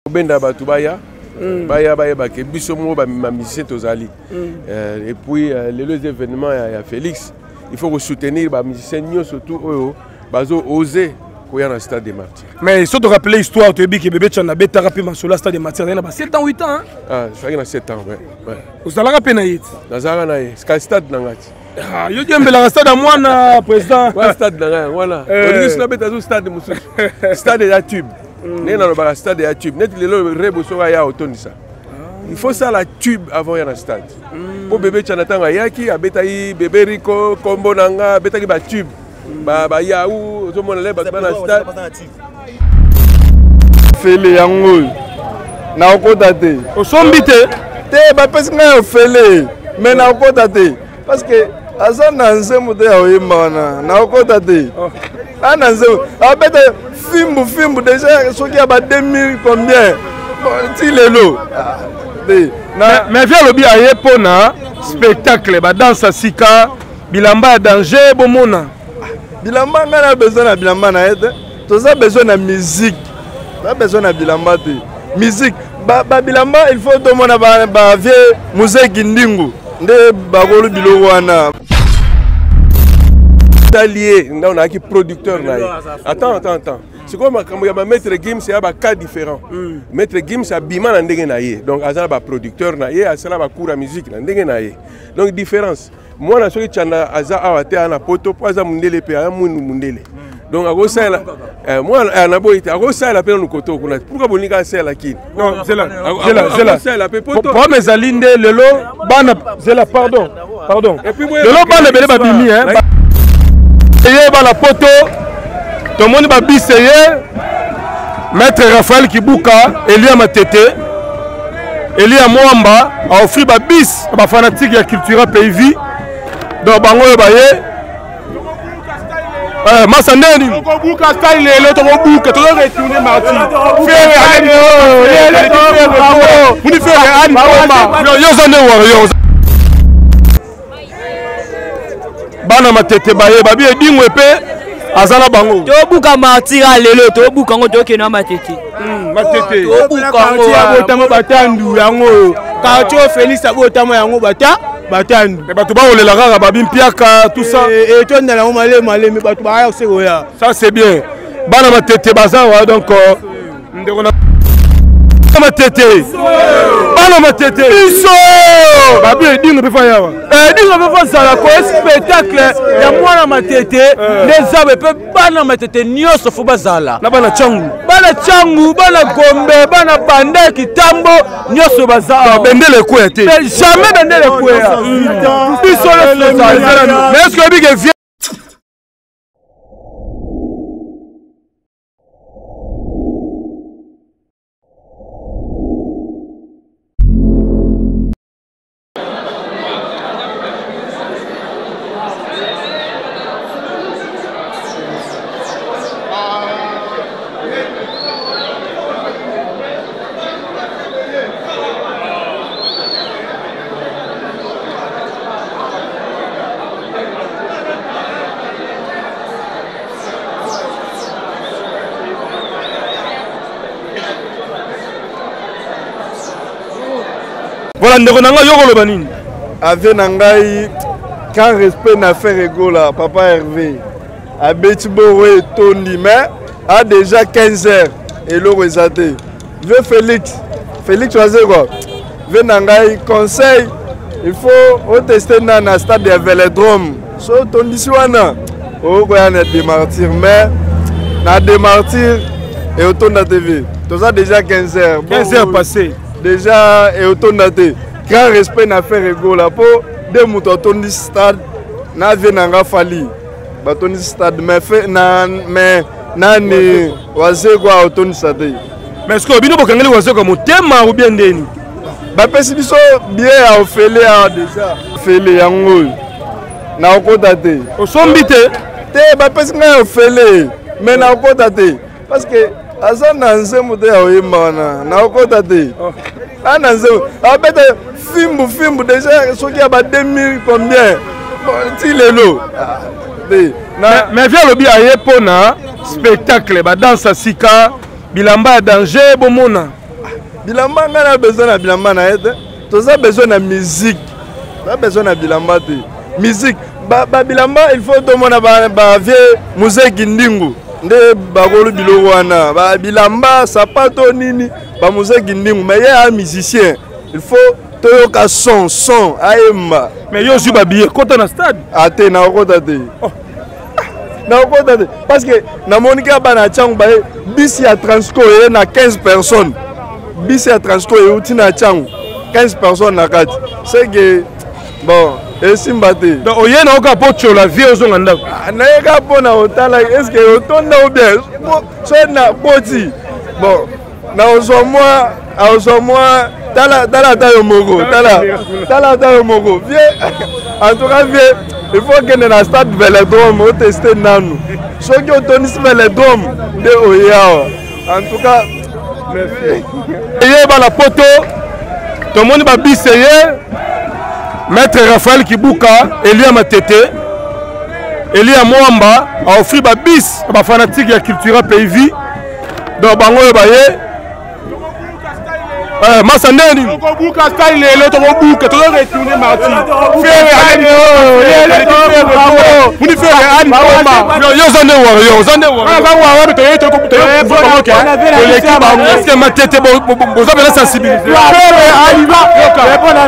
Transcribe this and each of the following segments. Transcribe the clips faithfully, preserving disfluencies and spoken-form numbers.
Benda Batubaya, Baya Baya Bake, Bissomo, ma musicien Tozali. Et puis les deux événements, il y a Félix. Il faut soutenir les musiciens, surtout eux, bazo oser courir dans le stade des Martyrs. Mais si tu te rappelles l'histoire, tu as dit que bébé tu as bêta rapidement sur le stade des Martyrs, il y a sept ans, huit ans. Ah, je suis à sept ans, ouais. Vous allez rappeler Naït. Nazara Naït, c'est le stade Nangati. Ah, je dis que le stade à moi, président. Ouais, stade Nangati, voilà. On dit que c'est le stade de Moussou. Stade de la tube. Né dans le stade de la tube. Net le rebo so ya autonisa. Il faut ça la tube avant y a un stade. Pour bébé Chanatan Ayaki, Abetaï, bébé Rico, Combo Nanga, Betaki ba tube. Ba ba yaou, tout le monde lève ba stade. Félé yango. Na okotate. Au sombité. Te ba pesi nga félé. Mais na okotate. Parce que asa na nzemu te ya oyimba na. Na okotate. Ah na nzemu. Abeta fimbu fimbu déjà soki ya ba deux mille combien. Ti lelo. Mais viens le bien aye pona spectacle ba danse sika bilamba danger bomona. Bilamba nga na besoin na bilamba na ete. Toza besoin na musique. Pas besoin de bilamba te. Musique. Ba, ba bilamba il faut tout le monde ba ba vie musique ndingu. Nde bagolo biloko wana. Allié, on a qui producteur là. Attends, attends, attends. C'est comme quand il y a maître Gims, c'est un cas différent. Maître Gims a bima na ndenge na ye. Donc azala ba producteur na ye, azala ba cours à musique na ndenge na ye. Donc différence. Moi na soki chanda aza awate ana poto, aza mundele pe ana mundele. Donc à gauche là, moi à la boîte, à gauche là, nous côté pourquoi vous n'avez pas la qui? Non, c'est là, c'est là, c'est là. C'est là, pour mes alinde le lot, bana, c'est là, pardon, pardon. Et puis le lot bana bele babimi hein. Et ba la poto, tout le monde va bisser. Maître Raphaël Kibuka, Elia Matete, Elia Mwamba a offert ba bis, ba fanatique ya culture pays vie. Donc bango baye. Euh, Massandeni. On boucle style le to boucle to retourner Marty. Faire vous ni faire Anne Mama. Yo zone warriors. Bana matete baye babi edingwe pe azala bango. To boucle Marty lelo to boucle ngo to kena matete. Hmm matete. To boucle ngo abotamo batandu yango. Ka to Félix abotamo yango bata. Batandu. Mais bato ba olela rara babim piaka tout ça. Et toi na la malé malé mais bato ba c'est oya. Ça c'est bien. Bana matete bazawa donc ndeko na matete. Bana matete. Biso. Babi dingo be fa yawa. Eh dingo be fa sala ko spectacle ya mwana matete les abe pe bana matete nyoso fo bazala. Na bana changu. Bana changu, bana gombe, bana bande kitambo nyoso bazala. Bendele ko ete. Mais jamais bendele ko ya. Biso le mais est-ce que big vient voilà, ndeko nanga yoko lo banini. Ave nangai quand respect na faire égola papa Hervé. Abeti bowe tondi mais a déjà quinze heures et le resate. Ve Félix. Félix choisir quoi? Ve nangai conseil il faut tester na na stade de Vélodrome. So tondi siwana. O ko ya na démartir mais na démartir et au tourne T V. Tout ça déjà quinze heures. quinze heures passées. Déjà et autant daté grand respect na faire ego là pour deux moutons tourner stade na venanga fali ba tourner stade mais fait na mais nani waze quoi auton stade mais est-ce que bino bokangeli waze comme tema ou bien ndeni ba pesi biso bien a ofele a déjà fele yango na okota te osombi te te ba pesi nga ofele mais na okota te parce que asa na nzemu te ya oyimba na na okota te ana nzemu abeta fimbu fimbu déjà soki ya ba deux mille combien ti lelo mais viens le bien aye pona spectacle ba danse sika bilamba danger bomona. bilamba nga na besoin na bilamba na ete toza besoin na musique toza besoin na bilamba te musique ba bilamba il faut tomona ba vie musée Gindingu nde bakolo biloko wana ba bilamba sapato nini ba musée Gindingu mais il un musicien il faut toyoka son son aemba mais yo zu ba billet kota na stade ate na kota te na kota te parce que na monika bana changu ba bisi ya Transco et na quinze personnes bisi ya Transco et uti na changu quinze personnes na kati c'est que bon et simbate donc oye na oka pocho la vie ozonga ndako na yeka pona otala est-ce que otonda ou bien so na poti bon na ozo moi ozo moi tala tala ta yo moko tala tala ta yo moko vie en tout cas vie il faut que na stade Vélodrome o tester nanu so que otonis Vélodrome de oya en tout cas merci eye ba la poto to moni ba biseye Maître Raphaël Kibuka, Elia Matete, Elia Mwamba a offert ba bis ba fanatique ya culture P V. Donc bango baye eh masa ndeni ko buka style le to ko buka to retourner marti. Fere ali oh muni fere ali bomba. Yo zande war yo zande war. Ba war ba to yeto ko to yo ko ko l'équipe ba est-ce que Matete bo bo za bela sensibiliser. Fere ali ba yo ka.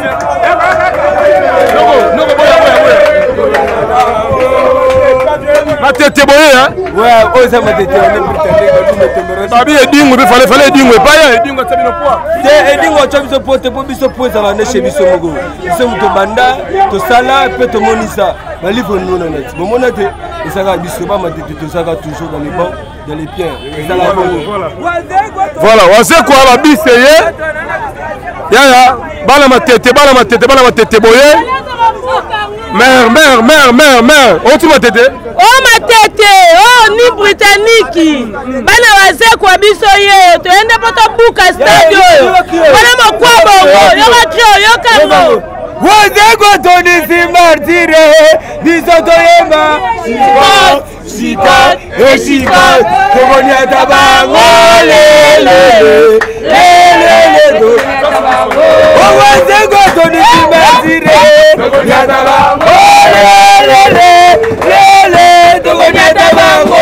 Matete boye hein ouais oza Matete on est prétendé babi edingo be fallait fallait edingo pas ya edingo tabi no poa te edingo cha biso pote po biso poza ba ne chez biso mogo biso muto banda to sala pe to monisa ba livre nous na net bon mona te esaka biso ba Matete to saka toujours dans les bancs dans les pierres esaka voilà voilà waze ko ba biseye ya ya bala Matete bala Matete bala Matete boye mère mère mère mère mère on tu Matete oh Matete oh ni britannique bana waze kwa biso ye to ende poto buka stade oyo bana makwa bongo yo katro yo kango waze ko toni simartire biso to yema Chicat et chicat ko nya tabango lele lele do oh waze ko toni simartire nya tabango lele lele do nya tabango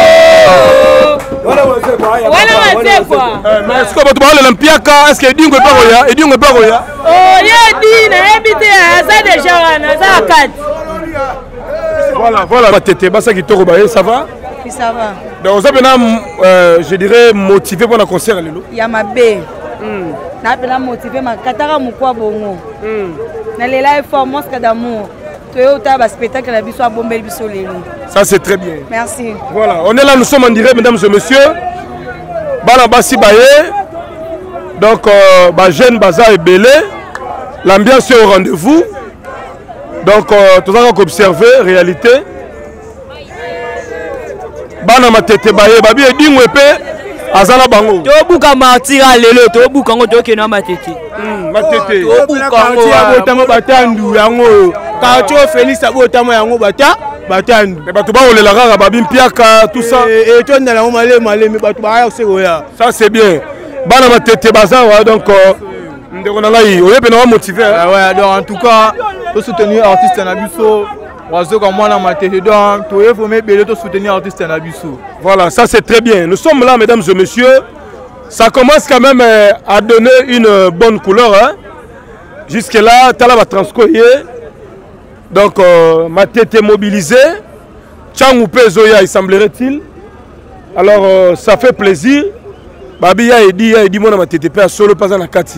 wala wase kwa mais est-ce que tu parles l'Olympiaka est-ce que edingo pas roya edingo pas roya oh ye dina ebite asa déjà wana za kati voilà voilà Matete basa kitoko ba ça va puis ça va donc vous avez euh, je dirais motivé pour le concert lelo ya mabe mm na pela motivé makataka mukwa bongo mm na lela effort mosque d'amour to ta ba spectacle la biso abombeli biso lelo ça c'est très bien merci voilà on est là nous sommes en direct mesdames et messieurs bana basi baye donc euh, ba jeune bazar et belé l'ambiance est au rendez-vous donc euh, tout ça qu'on observer réalité bana Matete baye babi edingo epe azala bango to buka martira lelo to buka ngo to kena Matete Matete to buka ngo botango batandu yango Kacho Félix abotamo yango bata batandu mais bato ba olela kaka babi mpiaka tout ça et to ndala male male mais bato ba se goya ça c'est bien bana Matete bazawa donc ndeko na ngai oyepe na motiver ouais donc en tout cas to soutenir artiste na biso wazo comme moi na Matete donc to il faut me belé to soutenir artiste na biso voilà ça c'est très bien nous sommes là mesdames et messieurs ça commence quand même à donner une bonne couleur hein jusque là tala ba transcoyer donc euh, Matete mobilisé Tchangou Pezoya il semblerait-il alors euh, ça fait plaisir babi ya edi ya edi mona Matete pe solo pas na kati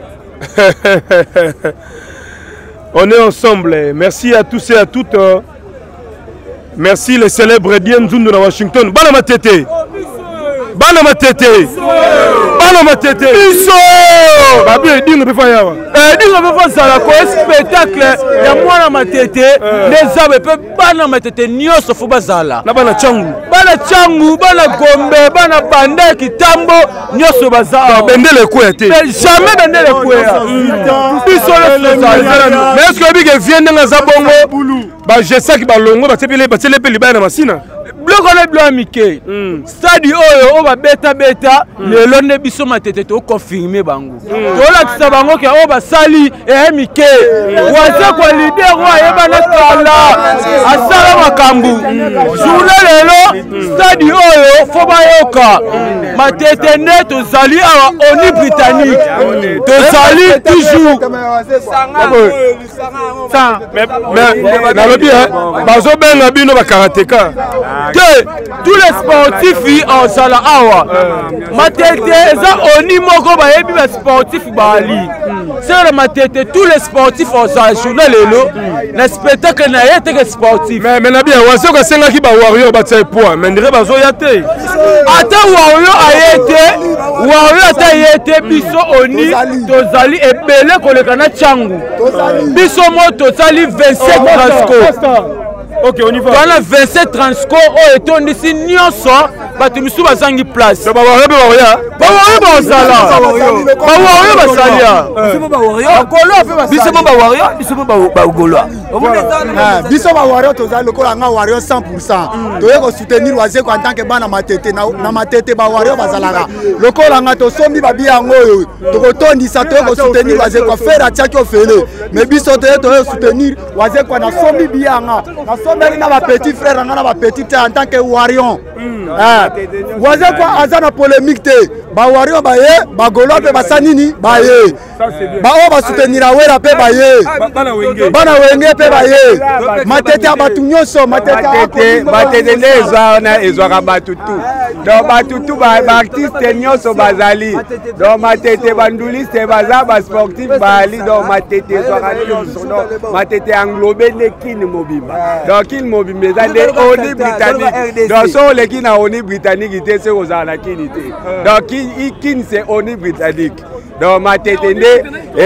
on est ensemble. Merci à tous et à toutes. Merci les célèbres Dien Zundu de Washington. Bana Matete. Bana Matete. Bana Matete. Isso. Babi edingo pe fa yawa. Edingo pe fa sala ko spectacle ya mwana Matete les abe pe bana Matete nyoso fo bazala. Na bana Tchangu. Bana Tchangu, bana Gombe, bana Banda Kitambo nyoso bazala. Bendele ko ete. Jamais bendele ko ya. Isso le mais est-ce que bi ke vient dans za bongo ba je sais que ba longo ba tepele ba tele pe libana masina. biloko wana biloko mike stade oyo oyo babeta-beta lelo nde biso matete tokonfirme bango tolakisa bango ke oyo basali eye mike waze kwa lider oyo ayebana kala asala makambo journe lelo stade oyo fo bayoka matete nde tozali awa oni britannique tozali toujours nalobi bazobenga bino bakarateka que tous les sportifs ozala awa matete eza oni moko bayebi basportif bali sera matete tous les sportifs ozala journée lelo na spectacle na ye teke sportif mais na bien wase okasengaki bawario batia poids mais ndire bazoya te ata wario aye te wario ata ye te biso oni tozali ebele koleka na ntango biso mo tozali vingt-sept transco ok on y va twana vingt-sept transco oyo etondisi nyonso bato misu bazangi place bawario mpe baoya bawario bazala bawario basalia biso mo bawario biso mo bagolwa biso bawario tozali lokola nga wario cent pour cent toye kosoutenir wazeko en tant que bana matete na matete bawario bazalaka lokola nga tosombi babi yango oyo tokotondisa toye kosoutenir wazeko fere atiaki ofele mais biso toye toye kosoutenir wazeko na sombi biyanga nasombeli na bapetit frère nga na bapetit te en tant que warion wazeko aza na polémique te bawarion baye bagolwa mpe basa nini baye baoyo basoutenir awera mpe baye bana wenge mpe baye matete ya bato nyonso matete nde ezwa wana ezwaka bato tu donc bato tu baartiste nyonso bazali donc matete banduliste baza basportif bali donc matete ezwaka nyonso donc matete englobe nde kini mobimba donc kini mobimba eza nde oni britannique donc so oleki na oni britannique te se kozala na kini te donc kini c'est oni britannique donc matete nde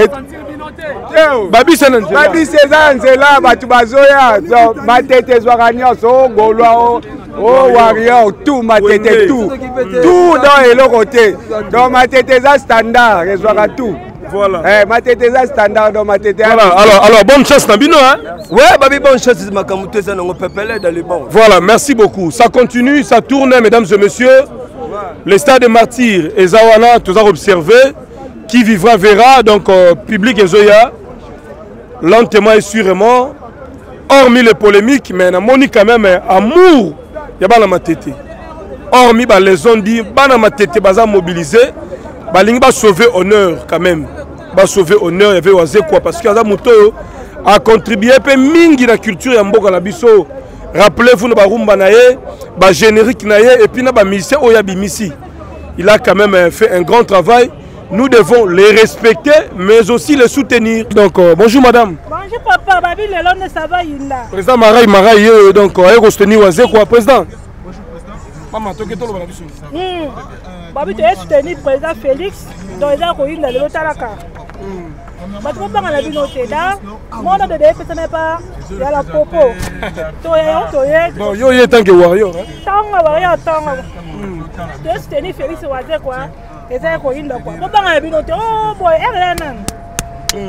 babisa na nzela babisa eza nzela bato bazoya matete ezwaka nyonso ogolwa o warrior tout matete tout tout dans eloko te donc matete eza standard ezwaka tout. Voilà. Eh, matete za standard dans matete. Voilà. Alors, alors bonne chance Nabino hein. Ouais, babi bonne chance makamute ça non pepele dans les bons. Voilà, merci beaucoup. Ça continue, ça tourne mesdames et messieurs. Le stade des martyrs et Zawana tous à observer. Qui vivra verra donc euh, public et Zoya. Lentement et sûrement. Hormis les polémiques, mais na moni quand même amour. Ya bana matete. Hormis bah, les ont dit bana matete baza mobilisé. Balingi ba sauver honneur quand même. Ba sauver honneur, il y avait osé quoi parce que Aza Muto a contribué peu mingi la culture ya mboka na biso. Rappelez-vous na ba rumba na ye, ba générique na ye et puis na ba musicien oya bimisi. Il a quand même fait un grand travail. Nous devons les respecter mais aussi les soutenir. Donc euh, bonjour madame. Bonjour papa, babi lelo ne ça va yinda. Président Marai Marai donc euh, ko soutenir osé quoi président. Maman toke to lo ba biso. Hmm. Babi tu es soutenu président Félix dans les ans qu'il a le talaka. Parce que pendant la vie notée là, moi on a des personnes pas, il y a la popo. Toi toi bon yo yo tant que warrior. Tant warrior tant. Tu es soutenu Félix Wazé quoi. Et ça qu'il a quoi. Pendant la vie notée, oh boy, elle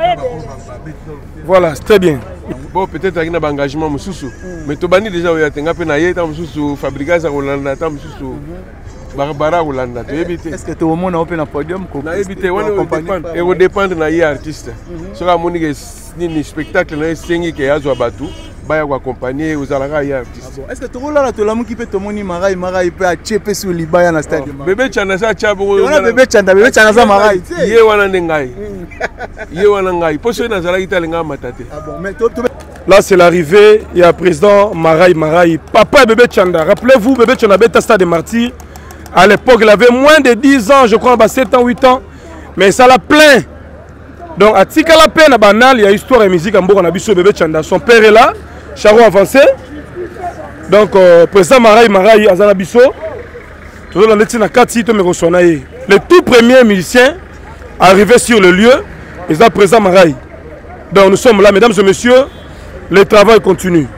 voilà, c'est très bien. Bon, peut-être qu'il y a un engagement, mais tu as déjà un fabriqué ça Hollande, Barbara Hollande. Est-ce que tout le monde a un podium? On et dépend de l'artiste. Si on a un spectacle, on a un spectacle. Baya accompagner aux artistes. Est-ce que tu roules là tout le monde qui peut te monter Marai Marai peut acheter sur l'Ibaya dans le stade. Bébé Chanda ça chabo. Bébé Chanda bébé Chanda ça Marai. Yé wana ndengai. Yé wana ngai. Poso na zala italenga matate. Ah bon mais là c'est l'arrivée, il y a président Marai Marai, papa Bébé Chanda. Rappelez-vous Bébé Chanda bête stade des martyrs. À l'époque, il avait moins de dix ans, je crois, sept ans, huit ans, mais ça l'a plein. Donc à Tikala peine à Banal, il y a histoire et musique en Bourg, on a vu ce Bébé Chanda. Son père est là. Charo avancé. Donc, euh, président Marai Marai Azanabiso. Les tout premiers musiciens arrivés sur le lieu, ils ont président Marai. Donc, nous sommes là, mesdames et messieurs. Le travail continue.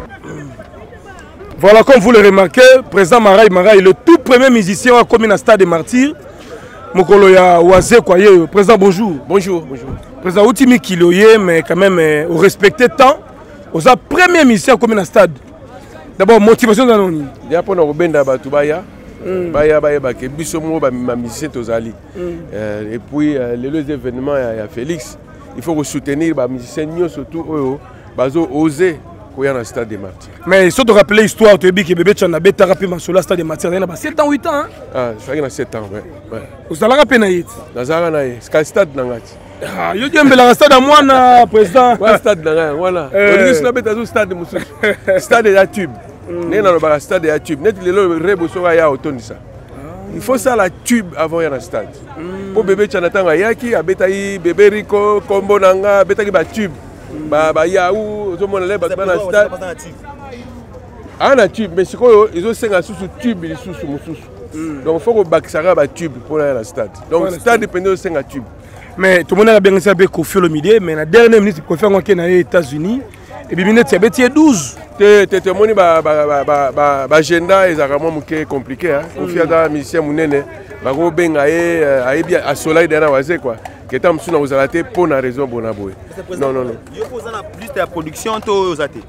Voilà, comme vous le remarquez, président Marai Marai, le tout premier musicien a commis un stade des martyrs. Mokoloya Oazé Kwaye, président, bonjour. Bonjour, bonjour. Président Outimi Kiloye, mais quand même, au respecté tant. Aux premier musicien comme un stade. D'abord, motivation dans l'oni. Il y a pour nous benda batu baya, baya baya bake biso mo ba musicien tozali. Et puis les événements il y a Félix, il faut soutenir ba musicien surtout eux bazo oser koya na stade des Martyrs. Mais surtout rappeler l'histoire tu dis que bébé Tchana beta rapidement sur la stade des Martyrs, il y a sept ans huit ans. Ah, je suis à sept ans ouais. Vous allez rappeler na yit. Nazara na yit, c'est stade nangati. Ah, yo diembe la stade à moi na président. Ouais, stade nanga, voilà. On dit que beta zo stade musu. Stade de la tube. Né dans le stade de la tube. Net le rebo so ya autonisa. Il faut ça la tube avant y a stade. Pour bébé Tchana tanga yaki abeta yi bébé Rico combo nanga beta ki ba tube. Ba ba yaou zo mona le ba na stade. Ah na tube mais c'est quoi ils ont cinq sous tube ils sous mususu. Donc il faut que bakisara ba tube pour aller à la stade. Donc stade dépend de cinq tube. Mais tout le monde a bien savé qu'on fait le midi mais la dernière minute il préfère qu'on ait aux États-Unis et puis minute c'est bêtier douze. Te te te moni ba ba ba ba ba agenda est vraiment muké compliqué hein. On fait dans musicien munene ba go benga e a bien à soleil derrière waze quoi. Que tam suna aux alaté pour na raison bona boy. Non non non. Yo posa na plus de production to aux até.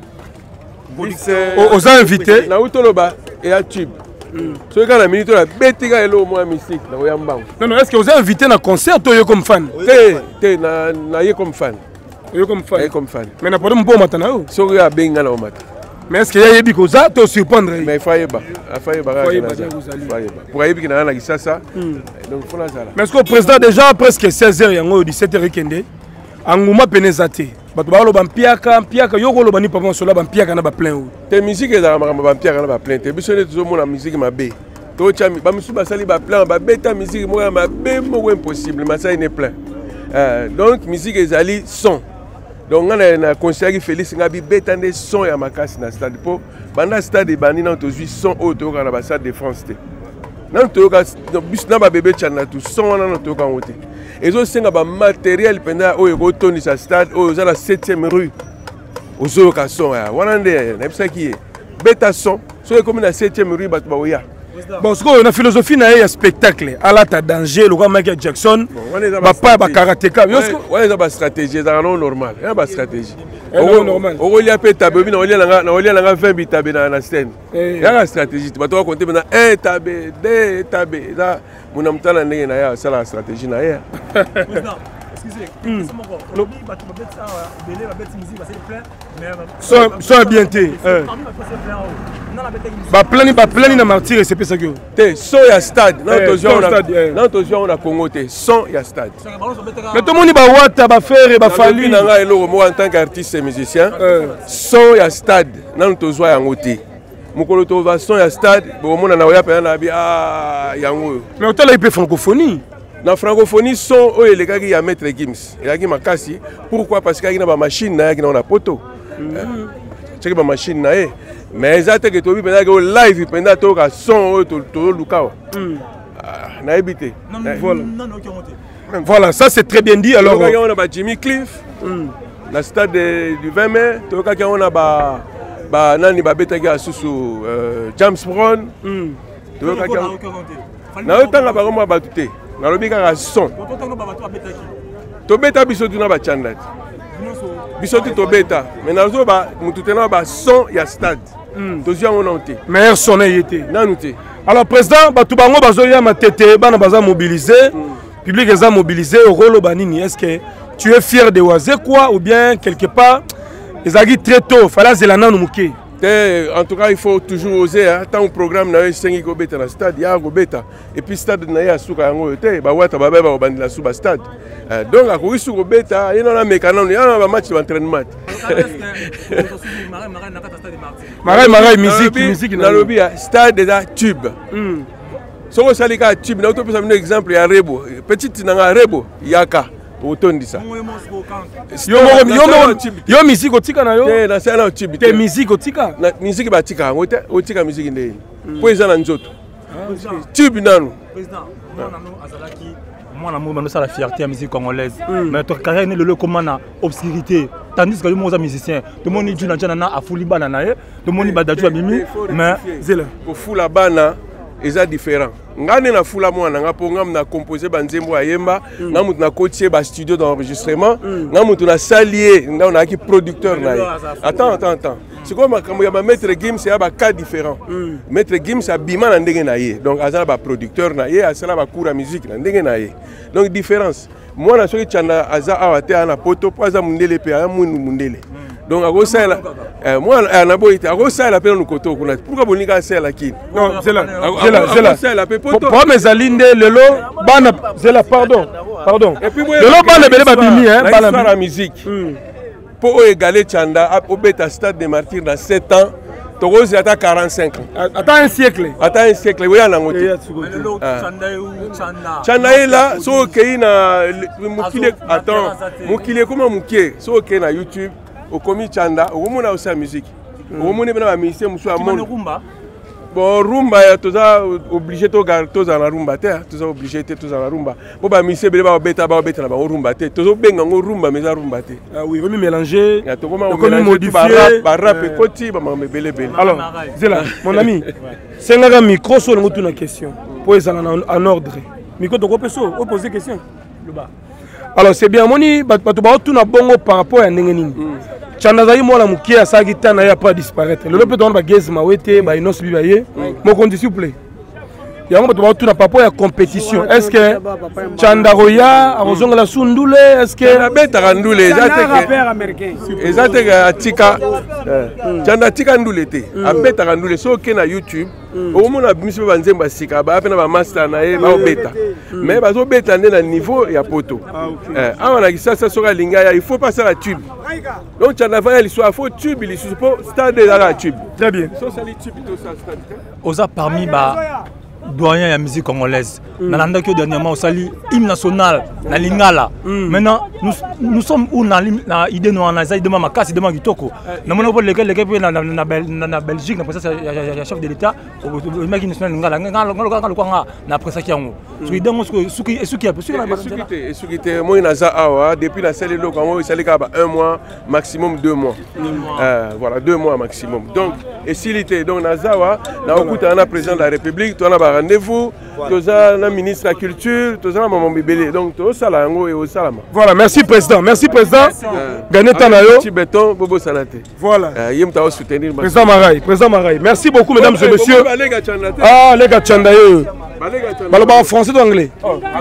Aux invités na utoloba et à tube. So quand la minute la betika elo moi musique na oyamba. Non non, est-ce que vous avez invité na concert to yo comme fan? Te te na na ye comme fan. Yo comme fan. Ye comme fan. Mais na problème bon matin na yo. So ya benga na omata. Mais est-ce que y a yebi ko za to surprendre? Mais il faut y ba. Il faut y ba. Pour yebi ki na na kisasa. Donc faut la sala. Mais est-ce que le président déjà presque seize heures yango dix-sept heures kende? Anguma penezate. Bato ba lo ba mpiaka, mpiaka yo ko lo ba ni papa sola ba mpiaka na ba plein ou. Te musique ezala makamba ba mpiaka na ba plein. Te biso ne tuzo mona musique mabe. To chami ba musu ba sali ba plein ba beta musique mo ya mabe mo impossible, mais ça il est plein. Euh donc musique ezali son. Donc on a un conseiller Félix Ngabi betande son ya makasi na stade po. Banda stade bani na to son auto ka na ba stade de France te. Na to ka bis na ba bébé Tchana tout son na to ka wote. Et zo senga ba matériel penda o yego toni sa stade o za la septième rue. Ozo ka son ya. Wana nde na bisa ki beta son. So comme na septième rue ba to ba oya. Bon, ce qu'on a philosophie na ya spectacle. Ala ta danger, le roi Michael Jackson. Papa ba karatéka. Ouais, ça ba stratégie, ça non normal. Ya ba stratégie. Oh normal. O lia pe tabe bi na olia nga na olia nga vingt bi tabe na na scène. Ya la stratégie. Ba to compter maintenant un tabe, deux tabe. Ça mon mtala ndenge na ya ça la stratégie na ya. Sois bien té. Ba plani ba plani na Martyrs c'est ça que. Te so ya stade. Non to jouer on non to jouer on a Congo te son ya stade. Mais tout le monde ba wata ba faire ba fali na nga elo mo en tant qu'artiste et musicien. Son ya stade. Non to jouer en côté. Mukolo to va son ya stade. Bo mona na ya pe na bi ah yango. Mais hôtel il peut francophonie. La francophonie son oyo elekaki ya maître Gims elaki makasi. Pourquoi? Parce qu'il y a une machine na qui na poto. C'est une machine na e. Mais ça te que tu vis pendant live pendant to ka son oyo to to lukawa. Na ebité. Voilà. Voilà, ça c'est très bien dit alors. On a ba Jimmy Cliff. La stade du vingt mai, to ka on a ba ba nani ba betaki asusu James Brown. To ka na otanga ba ngoma ba tuté. Na lobi kaka son. To beta biso tuna ba chanda. Biso to beta. Mais na zo ba mutu tena ba son ya stade. To zia on onté. Meilleur son été. Nanu té. Alors président batu bango bazoya matete bana baza mobiliser. Public est mobilisé au rôle banini. Est-ce que tu es fier de Oisé quoi ou bien quelque part les agis très tôt fallait zelana no muké. En tout cas, il faut toujours oser. Hein. Tant au programme, il y a cinq gobeta dans le stade, il y a un gobeta. Et puis, le stade, il y a un souka yango yote. Bah, ouais, tu vas faire un la souba stade. Donc, à cause du gobeta, il y a un mécanisme, il y a un match d'entraînement. Marais, marais, musique, musique. Dans le lobby, stade déjà tube. Si on a un tube, on peut un exemple, il y a un rebo. Petit, il y a un rebo, il y a un cas. Autant dit ça. Yo musique otika na yo. Te na sala otibi. Te musique otika. Na musique batika ngote otika musique ndeni. Po ezana nzoto. Tibi nanu. Président, moi nanu azalaki moi na mo ça la fierté la musique congolaise. Mais ton carrière ne le comment na obscurité. Tandis que le monde musicien, tout le monde dit na na a fouli bana na ye, tout le monde ba daju mimi mais zela. Ko fula bana eza différent ngane na fula mwana nga po ngam na composer banzembo ayemba ngamu na coacher ba studio d'enregistrement ngamu na salier nga na ki producteur na ye attends attends attends c'est comme makambo ya ba maître Gims ya ba cas différent maître Gims abima na ndenge na ye donc azala ba producteur na ye asala ba cours à musique na ndenge na ye donc différence moi na soki chanda aza awate ana poto po aza mundele pe ya mundu mundele donc à ça là moi na boite à ça la peine nous koto kuna pourquoi bonika ça là qui non c'est là c'est là c'est là c'est là pour mes alinde lelo bana c'est là pardon pardon lelo bana bele babimi hein bana la musique pour égaler chanda au beta stade de martyrs dans sept ans Togozi ata quarante-cinq ans. Attends un siècle. Attends un siècle. Oui, on a ngoté. Chanda est là. So kei na mukile. Attends. Mukile comment mukile. So kei na YouTube. Au commis Chanda. Au moment où c'est la musique. Au moment où on a mis c'est monsieur Amon. Bon rumba ya toza obligé to gar toza na rumba te. Toza obligé te toza na rumba. Bon ba monsieur bele ba beta ba beta na ba rumba te. Tozo benga ngo rumba mais za rumba te. Ah oui, on mélanger. Ya to comment on modifier ba rap et koti ba me bele bele. Alors, Zela, mon ami. C'est un micro sur le une question. Pour les en ordre. Micro to peso, on poser question. Alors c'est bien moni ba to ba tout na bongo par rapport à ndenge Chanda zai moi la mukia sa gitana ya pas disparaître. Le peut on ba gez ma wete ba inos bibaye. Mon compte s'il vous plaît. Ya on ba tout na papa ya compétition. Est-ce que Chanda Roya a raison la sundule est-ce que la bête randule exact rappeur américain. Exact atika Chanda tika ndule te. A bête randule so ke na YouTube. Au moment où monsieur Banzemba sika ba pe na ba master na e ba beta. Mais ba zo beta na niveau ya poto. Eh on a ça ça sera linga il faut passer la tube. Donc tu as fait l'histoire, il faut tube, il faut stade de la tube. Très bien. Osa parmi ba doyen de la musique congolaise. Nalanda que dernièrement au sali hymne national na lingala. Maintenant nous nous sommes où na idée nous na zaï demain ma casse demain kitoko. Na mona pour lesquels lesquels na na na Belgique na président ya chef de l'état au mec national lingala ngala ngala ngala na président qui yango. So idée ngo suki suki suki na suki suki te moi na za awa depuis la salle lo quand sali ka ba un mois maximum deux mois. Euh voilà deux mois maximum. Donc et s'il était donc na zawa na okuta na président de la République toi na rendez-vous toza na ministre de la culture toza na maman bibélé donc to sala yango et au salama. Voilà, merci président, merci président. Gagné tanayo. Petit béton bobo salate. Voilà. Yem ta soutenir président Marai, président Marai. Merci beaucoup mesdames et messieurs. Ah les gars Chandayo. Baloba en français ou anglais?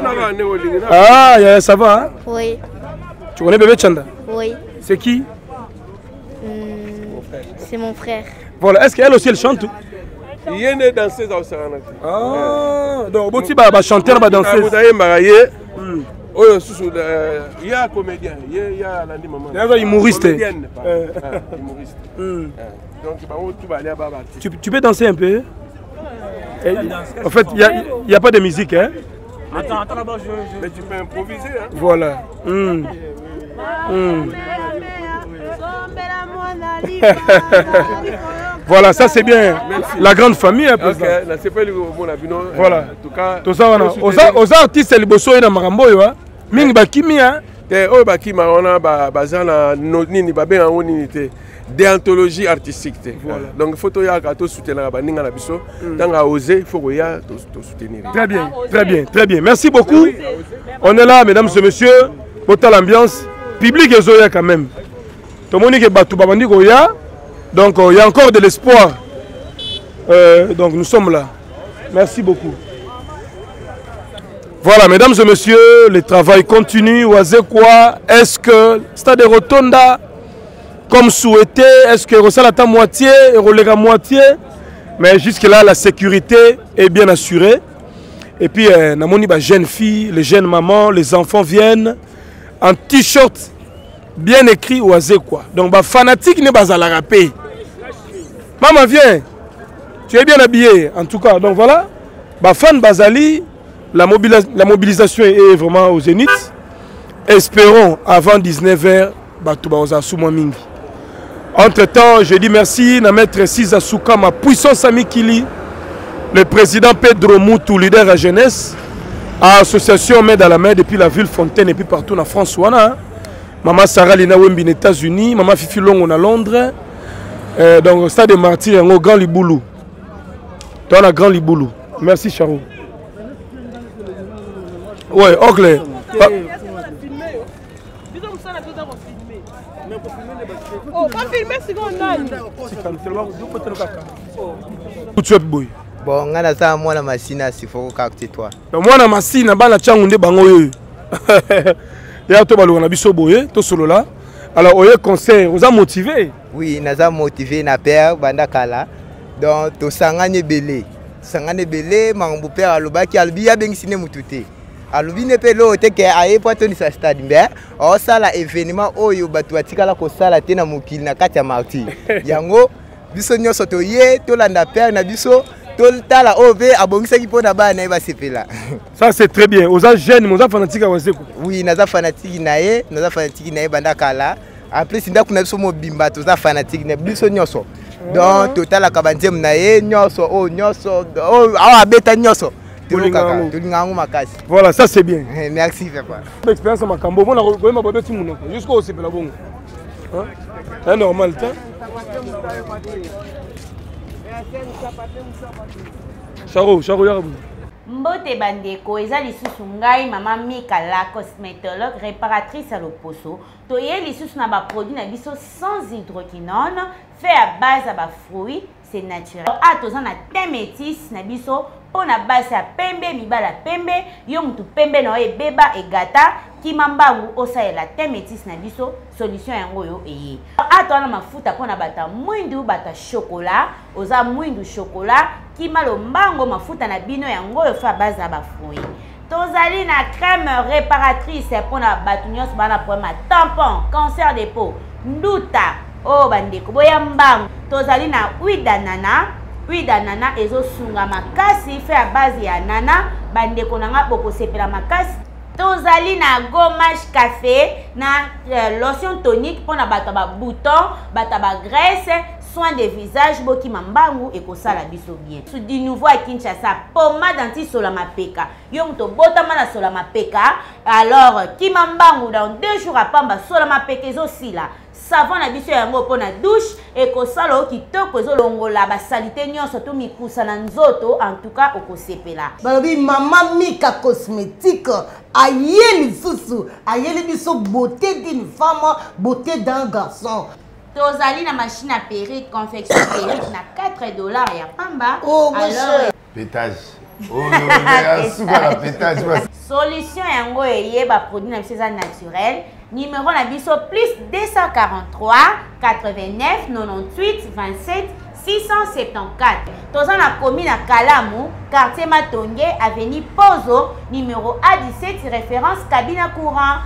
Ah, yeah, ça va hein? Oui. Tu connais bébé Chanda? Oui. C'est qui? Mmh, c'est mon frère. Voilà, est-ce qu'elle aussi elle chante? Il est né danseuse au Sarana. Ah, donc Boti va chanter, va danser. Vous avez marié. Oh, il y a un comédien, il y a un maman. Il y a un humoriste. Humoriste. Donc, tu, tu peux danser un peu? Et, en fait, il n'y a, a pas de musique. Hein? Attends, attends là-bas, je, je... Mais tu peux improviser. Hein? Voilà. Mmh. Mmh. Voilà, ça c'est bien. Merci. La grande famille. Hein, c'est pas le bon abino. Voilà. En tout cas, tout ça, on a artistes les bosso et na maramboyo. Mingi bakimi hein. Te o bakima on a bazana nini babe en unité. Déontologie artistique. Voilà. Donc photo ya ka to soutenir ba ninga na biso. Tanga oser, il faut que ya to soutenir. Très bien, très bien, très bien. Merci beaucoup. On est là mesdames et messieurs. Pour l'ambiance public et zoya quand même. Tout le monde est battu babandi goya. Donc il euh, y a encore de l'espoir. Euh, donc nous sommes là. Merci beaucoup. Voilà, mesdames et messieurs, le travail continue. Oisé quoi? Est-ce que Stade Rotonda, comme souhaité, est-ce que Rosala ta moitié et relega moitié? Mais jusque-là, la sécurité est bien assurée. Et puis, euh, namoni ba jeunes filles, les jeunes mamans, les enfants viennent en t-shirt. Bien écrit oisé quoi. Donc bah fanatique n'est pas à la rapper. Maman viens. Tu es bien habillé en tout cas. Donc voilà. Bah fan Bazali, la, mobili la mobilisation est vraiment au zénith. Espérons avant dix-neuf heures bah tout bah osa sous mingi. Entre temps, je dis merci à maître Siza Souka, ma puissance ami Kili, le président Pedro Moutou, leader à jeunesse, à l'association Main dans la main depuis la ville Fontaine et puis partout en France. Hein. Maman Sarah Lina Wembi aux États-Unis, Maman Fifi Longo à Londres. Euh, donc, Stade de Martyrs, au Grand Liboulou. Dans la Grand Liboulou. Merci Charo. Ouais, ok. Ah. Oh, pas filmer si on a. Tout de suite, boy. Bon, on a ça, moi, la machine, il faut que toi. Moi, la machine, on a changu de bango. Il y a tout le monde qui a boyé, tout solo là. Alors, on est conseil, on a motivé. Oui, on a motivé, on a peur, bandakala. Donc, tout ça, on a belé. Sangane belé, mon père a loba qui a bien bien signé moutouté. alobi ne pe lo te ke aye po to ni sa stade mbe o sala événement oyo batu atikala ko sala te na mokili na kati ya marti yango biso nyonso to ye to landa père na biso to tala ove abongisaki po na bana e ba sepela. Ça c'est très bien. Oza jeune, oza fanatique à Wazeko. Oui, naza fanatique na ye, naza fanatique na ye banda kala. Après sinda kuna biso mo bimba to za fanatique na biso nyonso. Donc total ka banzem na ye nyonso o nyonso o awa beta nyonso. Voilà, ça c'est bien. Merci, papa. L'expérience à Makambo, moi, je vais me faire jusqu'au C P la bonne. C'est normal, ça. Charo, Charo, Yarabou. Mbote bandeko eza lisusu ngai mama Mika la cosmétologue réparatrice à l'Oposo. Toye lisusu na ba produit na biso sans hydroquinone fait à base à ba fruits, c'est naturel. A toza na thé métis na biso on a base à pembe mibala pembe yo mutu pembe na e beba e gata kimambangu osa la thé métis na biso solution yango yo eye. A to na mafuta pona bata mwindu bata chocolat oza mwindu chocolat kimalo mbango mafuta na bino yango yo fa base à ba fruits. Tozali na crème réparatrice pona batu nyos bana problème tampon, cancer des peaux, nduta oh bandeko boya mbango. Tozali na huile d'ananas. Huile d'ananas ezo sunga makasi fait à base ya nana bandeko nanga boko sepela makasi. Tozali na gommage café na euh, lotion tonique pour na bata ba bouton, bata ba graisse, soin de visage boki mambangu et kosala biso bien. Sous du nouveau à Kinshasa, pommade anti-sola mapeka. Yo mto botama na sola mapeka. Alors kimambangu dans deux jours à pamba sola mapeka ezo sila. Savon na biso yango po na douche et kosala kitoko ezo longola ba salite nyonso to mikusa na nzoto en tout cas okosepela. Balobi mama Mika cosmétique ayeli susu ayeli biso beauté d'une femme, beauté d'un garçon. Tozali na machine à perruque, confection perruque na quatre dollars ya pamba. Oh mon cher. Pétage. Oh le souka la pétage. Solution yango eye ba produit na biso naturel. Numéro na biso plus deux cent quarante-trois quatre-vingt-neuf quatre-vingt-dix-huit vingt-sept six cent soixante-quatorze. Toza na commune à Kalamu, quartier Matonge, avenue Pozo, numéro A dix-sept, référence cabine courant.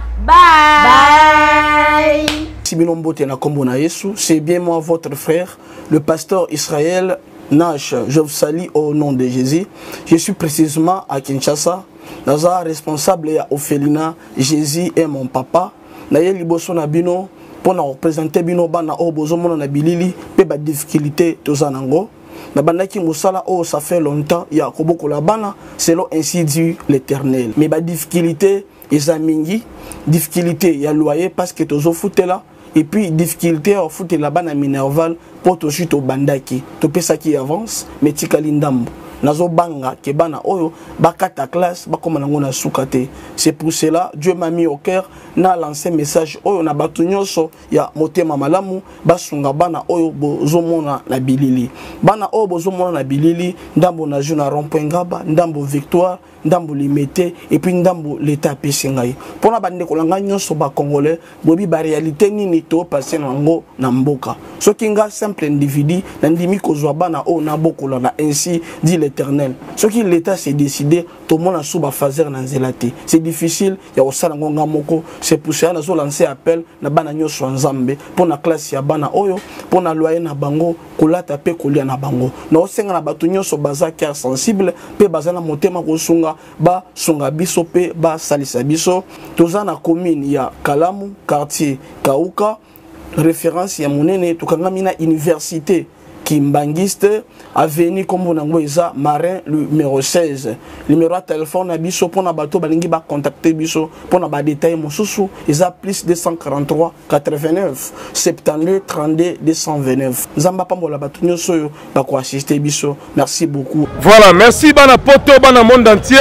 Bye. Bye. C'est bien moi, votre frère, le pasteur Israël Nash. Je vous salue au nom de Jésus. Je suis précisément à Kinshasa. Naza responsable à Ophelina. Jésus est mon papa. Naye liboso na bino pour na représenter bino bana o bozomona na bilili pe ba difficulté tozanango. Na bandaki musala o ça fait longtemps ya koboko la bana selon ainsi dit l'Éternel. Mais ba difficulté ezamingi, difficulté ya loyer parce que tozo futela et puis difficulté au foot la bana minerval pour to chute au bandaki. To pesa qui avance mais tikali ndambo. Nazo banga ke bana oyo bakata classe bakoma nango na sukate. C'est pour cela Dieu m'a mis au cœur na lancé message oyo na batu nyonso ya motema malamu basunga bana oyo bozomona na bilili. Bana oyo bozomona na bilili ndambo na juna rond-point Ngaba, ndambo Victoire, ndambo Limité et puis ndambo l'état pesingai. Pona bande kolanga nyonso ba congolais bobi ba réalité nini to passer nango na mboka. Soki nga simple individu na ndimi kozwa bana oyo na bokola na ainsi dit l'Éternel. Ce qui l'État s'est décidé, tout le monde a sous fazer dans zelati. C'est difficile, il y a aussi ngonga moko. C'est pour ça que nous lancé appel na bana nyoso nzambe pour na classe ya bana oyo, pour na loyer na bango, kolata pe kolia na bango. Na osenga na batu nyoso baza cœur sensible, pe baza na motema ko sunga ba sunga biso pe ba salisa biso. Toza na commune ya Kalamu, quartier Kauka, référence ya monene tukanga mina université Kimbangiste, avenue Kombonango Eza, Marin, le numéro seize. Numéro de téléphone, Biso, pour na bateau, balingi ba contacter Biso, pour na ba détail, mon sous Eza plus deux cent quarante-trois quatre-vingt-neuf, soixante-deux trente-deux deux cent vingt-neuf. Zamba Pambola Batunyo Soyo, Bako assister Biso. Merci beaucoup. Voilà, merci Bana Poto, Bana monde entier.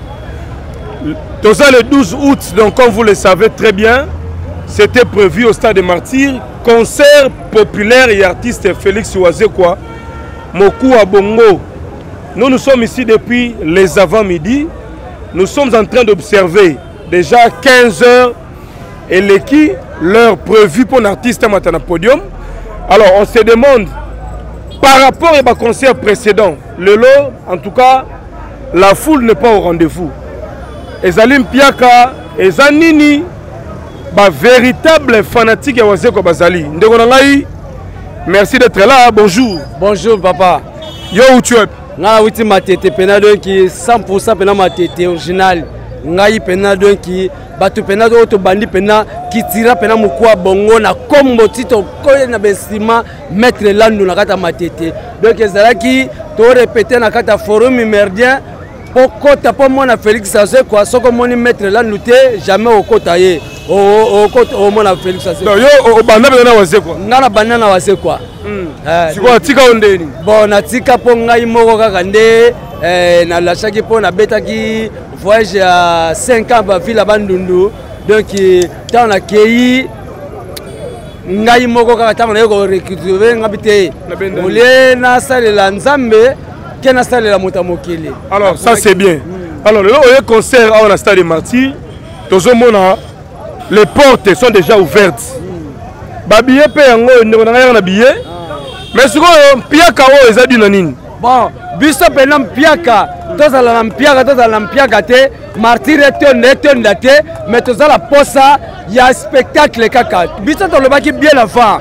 Tout ça le douze août, donc comme vous le savez très bien, c'était prévu au Stade des Martyrs, concert populaire et artiste Félix Ouazekwa, Mokou à Bongo. Nous nous sommes ici depuis les avant-midi. Nous sommes en train d'observer déjà quinze heures et l'équipe, l'heure prévue pour un artiste à un podium. Alors on se demande, par rapport au concert précédent, le lot, en tout cas, la foule n'est pas au rendez-vous. Ezalim Piaka, Ezanini, ba véritable fanatique ya Ouazekwa Bazali. Ndeko nangai, merci d'être là. Bonjour. Bonjour papa. Yo où tu es? Nga witi matete penado qui cent pour cent pena matete original. Ngai penado qui batu penado to bandi pena qui tira pena mukwa bongo na kombo tito koye na besima mettre landu na kata matete. Donc ezalaki to répéter na kata forum merdien. Okota po mona Félix Ouazekwa soko moni mettre landu te jamais okota ye. O okota o mona Félix Ouazekwa. Yo o banda bena Ouazekwa. Ngana banda na Ouazekwa. Eh, siko tika ondeni. Bon na tika po ngai moko kaka nde eh na lachaki po na betaki voyage à cinq ans ba ville bandundu. Donc tant na kei ngai moko kaka tant na ko récupérer ngabité. Olé na salela nzambe ke na salela motamokele. Alors ça c'est bien. Alors le concert à la Stade des Martyrs, tozo mona les portes sont déjà ouvertes. Babillet pe yango ndeko na na billet. Mais ce que Piaka o ezadi na nini? Bon, biso pena Piaka, tozala na Piaka, tozala na Piaka te, Martyr etonde etonde te, mais tozala posa ya spectacle kaka. Biso to lobaki bien avant.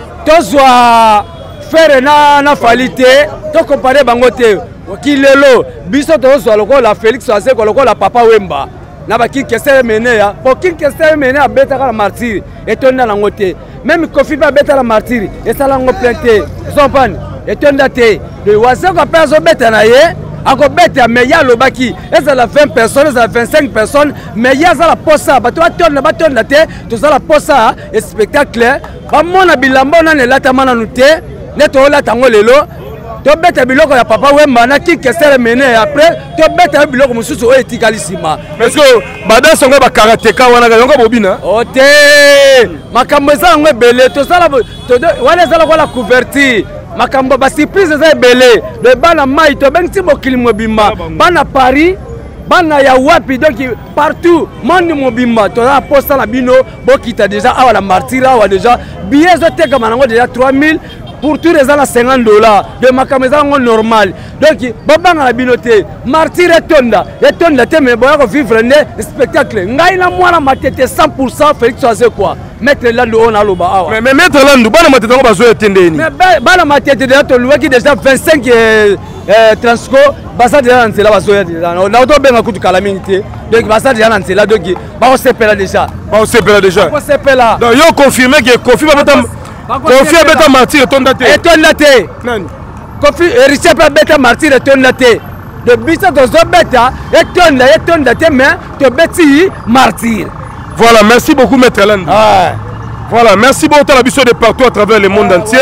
Tozwa faire na na falite, to comparer bango te. Kilelo, biso tozwa lokola Félix Ouazekwa lokola Papa Wemba. Na ba ki kese mene ya, po ki kese mene a beta ka Martyr etonde na ngote. Même Kofi ba beta la Martyr et ça lango planté zompane et tondate de Ouazekwa peso beta na ye ako beta mais ya lobaki et ça la vingt personnes ça vingt-cinq personnes mais ya ça la posa ba to tonda ba tondate to ça la posa et spectacle ba mona bilamba na ne lata mana nute ne to lata ngo lelo to beta biloko ya Papa Wemba na ki kesere mene après to beta biloko mususu o etikalisima parce que bada songa ba karateka wana ga yonga bobina ote makambo za ngwe belé to sala to wana za la couverture makambo ba surprise za belé de bana mai to bengti mokili mobimba bana Paris bana ya wapi donc partout monde mobimba to la posta la bino bokita déjà awa la Martyr awa déjà billet zo teka manango déjà trois mille pour tout les ans cinquante dollars de makameza normal donc babanga la binoté Martyr etonda etonda te mais boya ko vivre ne spectacle ngai na mwana matete cent pour cent Félix Ouazekwa mettre landu on aloba awa mais mais mettre landu bana matete ngo bazo etendeni mais bana matete de to louaki déjà vingt-cinq euh transco basa déjà dans cela bazo déjà na to benga kutu calamité donc basa déjà dans cela donc ba on sepela déjà ba on sepela déjà on sepela donc yo confirmer que Kofi ba beta Kofi a beta Martyr etondate etondate nani Kofi Richard a beta Martyr etondate de bisa to zo beta etonda etondate mais to beti Martyr. Voilà, merci beaucoup Maître Land. Ah. Voilà, merci beaucoup à la biso de partout à travers le monde entier.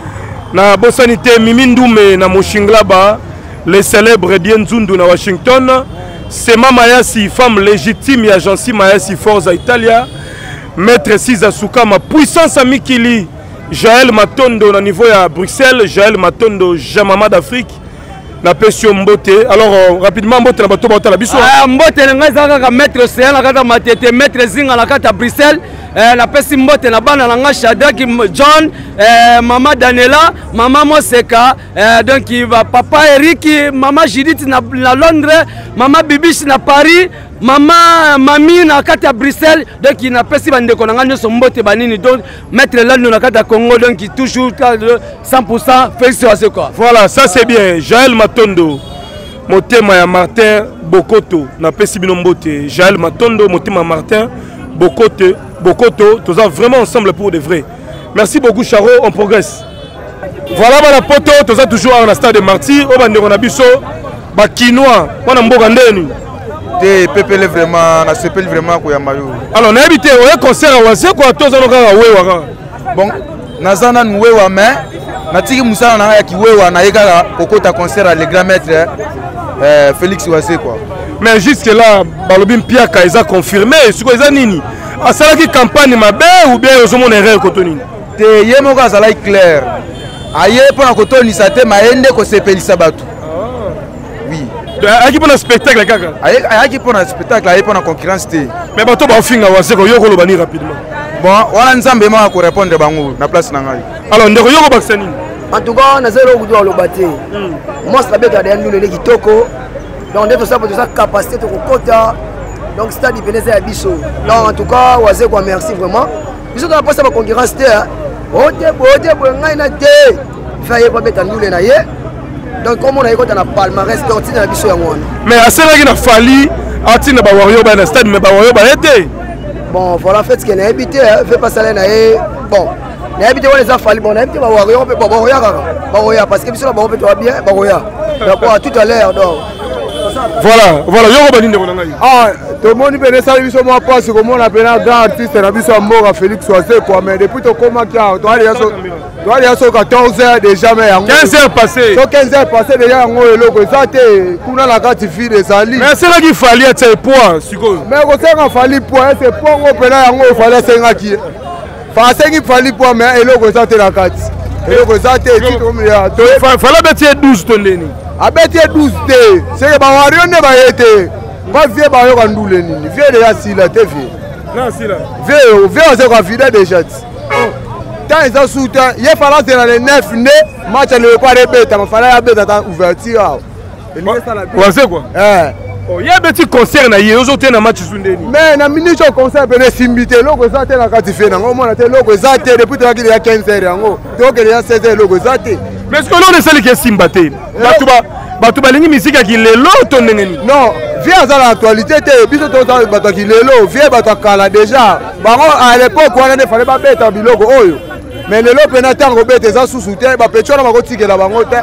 Na bonne sanité Mimindoume na Moshinglaba, les célèbres Dienzundu na Washington, Sema Mayasi, femme légitime et agence Mayasi Forza Italia, Maître Sizasuka, ma puissance à Mikili, Jaël Matondo na niveau à Bruxelles, Jaël Matondo, Jamama d'Afrique. Na pession Mbote. Alors euh, rapidement Mbote na bato bato la biso. Ah Mbote nga zaka mettre Océan na kata matete mettre Zinga na kata Bruxelles. Eh na pesi Mbote na bana na nga Shadrack John, eh maman Daniela, maman Moseka, eh donc il va papa Eric, maman Judith na, na Londres, maman Bibish na Paris, maman Mami na kata Bruxelles. Donc il na pesi bande ko na nga nyoso Mbote banini donc mettre Lando na kata Congo donc toujours cent pour cent Félix Ouazekwa. Voilà, ça c'est bien. Jaël Matondo, Motema ya Martin Bokoto, na pesi bino Mbote. Jaël Matondo, Motema Martin Bokoto, Bokoto, tous vraiment ensemble pour de vrai. Merci beaucoup Charo, on progresse. Voilà la poto, tu as toujours un stade de martyr, au bande de Nabiso, Bakinois, on a un beau gandeni. Te pepele vraiment, na sepeli vraiment ko ya mayo. Alors na habité au concert à Wazé quoi, tous en aura wewa. Bon, nazana nwewa mais na tiki musala na ya kiwewa na yeka kokota concert à le grand maître euh, Félix Wazé quoi. Mais jusque là, Balobim Piaka ils a confirmé, ce que ils a nini. A ça qui campagne mabe ou bien ils ont mon erreur kotoni. Te yemo ka ça clair. Aye pour na kotoni ça te maende ko sepeli sabatu. Oui. Aïe pour un spectacle kaka. Aïe pour un spectacle, aïe pour une concurrence. Mais bato ba finga Wazé ko yoko lobani rapidement. Bon, wana nzambe ma ko répondre bango na place na ngai. Alors ndeko yoko baksani. En tout cas, na zéro kudu lobate. Moi ça beta de ndule le kitoko. Donc ndeto ça pour ça capacité de kokota. Donc stade Ebenezer ya biso. Donc en tout cas, Wazé ko merci vraiment. Biso na posa ba concurrence te. Ote bote bo ngai na te. Faye pas beta ndule na ye. Donc comme on a écouté na palmarès torti na biso ya ngona. Mais asela ki na fali atina ba warrior ba na stade mais ba warrior ba été. Bon voilà fait ce qu'il a habité fait pas ça na ye. Bon, na habité on les a fallu bon na habité ba warrior ba warrior ba warrior parce que biso na ba on peut bien ba warrior. Donc tout à l'heure donc. Voilà, voilà, yoko ba ninde ko ngai. Ah, tout le monde peut saluer biso moi passe comme on appelle un grand artiste na biso Mbora Félix Wazé quoi mais depuis to comment kia to aller so to aller so quatorze heures déjà mais quinze heures passées. So quinze heures passées déjà ngo eloko ezate kuna la carte fille de sali. Mais c'est là qu'il fallait être point siko. Mais ko senga fallait point c'est point ngo pena yango fallait senga ki. Fa sengi fallait point mais eloko ezate la carte. Eloko ezate ti comme ya to fallait betie douze tondeni. Abetie douze te. C'est que ba wario ne ba yete. Ba vie ba yo kandule nini. Vie de ya sila te vie. Non sila. Vie vie on se ko fidèle déjà. Tant ils ont soutenu, il fallait dans les neuf né, match ne pas répéter, mais fallait répéter dans ouverture. Wazé quoi? Eh. Oh, il y a un petit concert na yé, aujourd'hui na match sundeni. Mais na minute au concert bene simbité, loko zate na katifé na ngomo na te loko zate depuis to qu'il y a quinze heures ngo. To qu'il y a seize heures loko zate. Mais est-ce que l'on est celle qui est simbaté? Batuba Batuba lingi musique qui le lot ton ngeni. Non, viens à l'actualité te biso to za bato qui le lot, viens bato kala déjà. Bango à l'époque on ne fallait pas beta biloko oyo. Mais le lot penateur robete za sous soutien ba petiola ba kotike la bango te.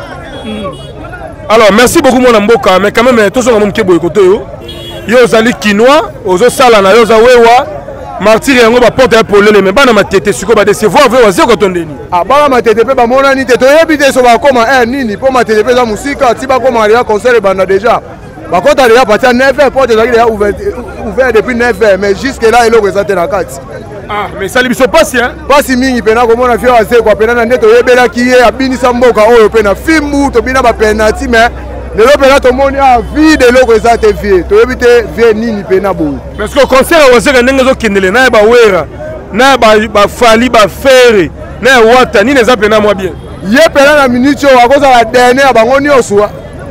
Alors merci beaucoup mon mboka mais quand même tous on mke boy koto yo. Yo zali kinois, ozo sala na yo za wewa. Martyr yango ba porte pour le mais bana matete siko ba décevoir veut Wazé ko tondeni. Ah bana matete pe ba mona ni te to yebite so ba koma eh nini po matete pe za musika ti ba koma ria concert banda déjà. Ba kota déjà partir neuf heures porte déjà ouvert ouvert depuis neuf heures mais jusque là il est resté na carte. Ah mais ça libiso passe hein. Passe mingi pena ko mona fio Wazé ko pena na ndeto yebela ki ye abinisa mboka oyo pena fimbu to bina ba penalty mais le l'opéra to moni a vie de l'eau ça te vie to yebite vie nini pena bo. Parce que concert Wazé ka ndenge zo kindele na ba wera na ba ba fali ba faire na wata ni les appels na moi bien. Ye pena na minute o akoza la dernière bango ni oswa.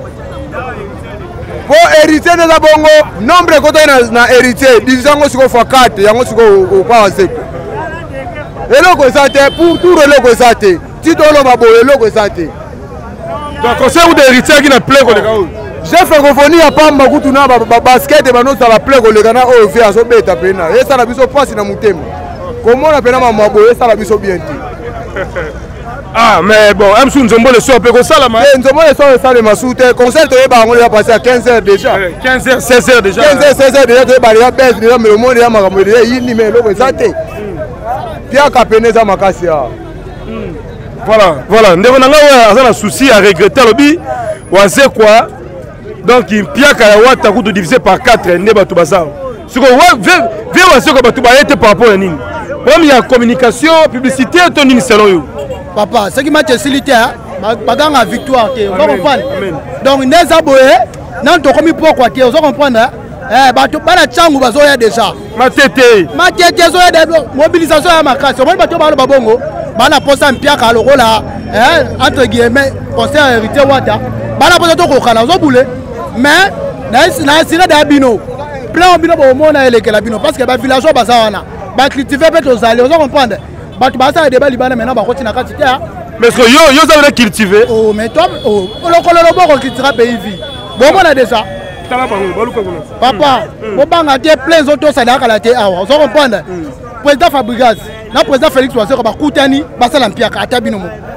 Pour hériter de la bongo, nombre côté na hérité, disons que c'est fois quatre, yango siko au pas Wazé. Et l'eau ça te pour tout le logo ça te. Ti to lo mabo le logo ça te. Donc concert ou d'héritier qui na play ko le ka. Chef francophonie ya pamba kutuna ba basket ba no sala play ko le kana o fait aso beta pena. Et ça la biso passe na mutema. Comment on appelle maman boye ça la biso bien ti. Ah mais bon, Amsou Nzombo le soir peut ko sala ma. Eh Nzombo le soir ça le masute concert to ba on a passé à quinze heures déjà. quinze heures seize heures déjà. quinze heures seize heures déjà to ba ya baisse déjà mais le monde ya makambo déjà yini mais lo ça te. Pia kapeneza makasi ya. Voilà, voilà. Ndeko nanga wa un souci à regretter lobi Wazé quoi. Donc il piaka ya wata kutu divisé par quatre ne batu bazao. Siko wa ve Wazé ko batu ba été par rapport à nini. Même il y a communication, publicité ton nini selon yo. Papa, ce qui m'a facilité pas dans la victoire, tu vas comprendre. Donc neza boye, nan to komi pourquoi tu vas comprendre. Eh batu bana changu bazoya déjà. Matete. Matete zoya de mobilisation ya makasi. On batu ba lo babongo. Bana posa mpiaka loko la eh entre guillemets concert hérité wata bana posa to kokala zo boule mais na na sina da bino plein bino bo mona eleke la bino parce que ba villageois baza wana ba cultiver pe to zali ozo comprendre batu baza débat libana maintenant ba kotina kati te. Mais que yo yo ça veut cultiver. Oh mais toi oh loko lo bo cultivera pays vie bo mona déjà tala bango baluka kuna papa bo banga te plein zoto ça da kala te awa ozo comprendre président Fabregas na président Félix Wazé ko ba kutani basala mpiaka ata bino mo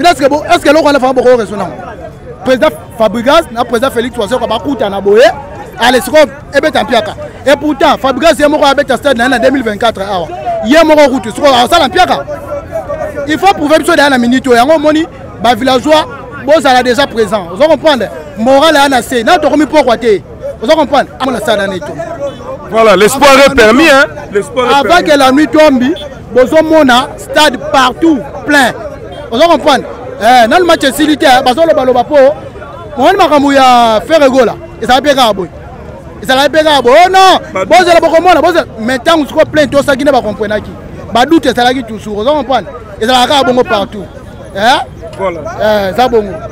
est-ce que est-ce que l'on a fait beaucoup résonant président Fabregas na président Félix Oise ko ba kuta na boye allez c'est comme et ben tampiaka et pourtant Fabregas est moko avec stade na deux mille vingt-quatre awa yé moko route so ça l'ampiaka il faut prouver que dans la minute yango moni ba villageois boza là déjà présent vous comprendre moral à na c'est na to komi pourquoi té vous comprendre amona ça dans tout voilà l'espoir est permis hein l'espoir est avant que la nuit tombe bozo mona stade partout plein vous comprendre eh dans le match silitaire bazo lo baloba po on makambu ya faire gola et ça va péga boy et ça va péga boy oh non bozo la boko mona bozo maintenant on se plein to ça qui ne va comprendre qui ba doute ça la qui toujours vous comprendre et ça va ka bongo partout hein voilà eh ça bongo